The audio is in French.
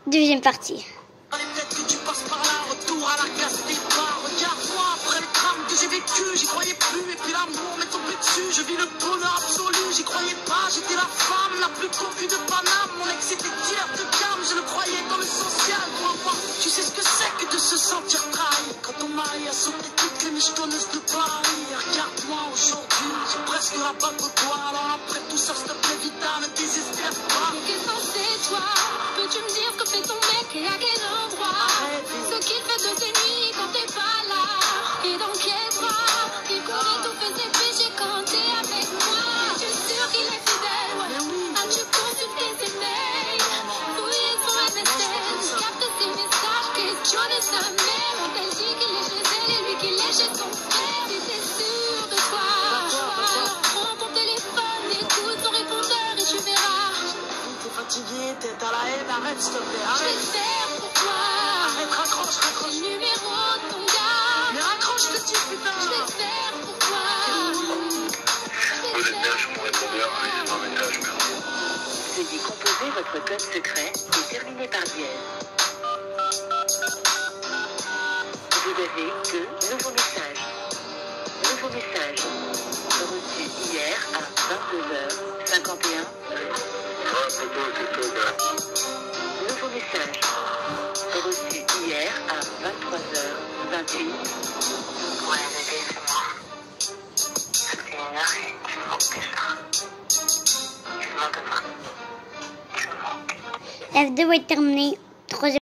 Deuxième partie. Peut-être que tu passes par là, retour à la classe des bars. Regarde-moi après les drames que j'ai vécu, j'y croyais plus. Et puis l'amour m'est tombé dessus, je vis le bonheur absolu. J'y croyais pas, j'étais la femme la plus confuse de Paname. Mon ex était tiers de gamme, je le croyais dans le social. Pour moi, tu sais ce que c'est que de se sentir trahi. Quand ton mari a sauté toutes les michetonneuses de Paris. Regarde-moi aujourd'hui, j'ai presque la bague au doigt. Alors après tout ça, s'il te plaît, Vita, ne désespère pas. Qu'est-ce que c'est toi? Peux-tu me dire ce que fait ton mec et à quel endroit? Ce qu'il fait de tes nuits quand t'es pas là? Et dans quel bras? Il connaît tous tes péchés quand t'es avec moi. Es-tu sûr qu'il est fidèle? As-tu consulté ses mails? Fouillé son MSN? Capte ses messages? Questionne sa mère quand elle dit qu'il est chez elle et lui qu'il est chez son frère. Si t'es sûr de toi, alors prends ton téléphone, écoute son répondeur et tu verras. T'es fatigué, t'es à la haine, arrête s'il te plaît, Je vais arrête. faire pour toi. Arrête, raccroche, C'est raccroche. le numéro de ton gars. Mais raccroche, je te dis, putain. Je vais faire pour toi. Vous êtes bien sur mon répondeur, laissez-moi un message, merci. Veuillez composer votre code secret et terminer par dièse. Vous avez deux nouveaux messages. Nouveau message reçu hier à 22h51. Ah, photo, c'est tout, gars. Nouveau message reçu hier à 23h28. Ouais, bébé, c'est moi. C'était une heure et tu me manques déjà. Tu me manques pas. Tu me manques. La vidéo est terminée. Troisième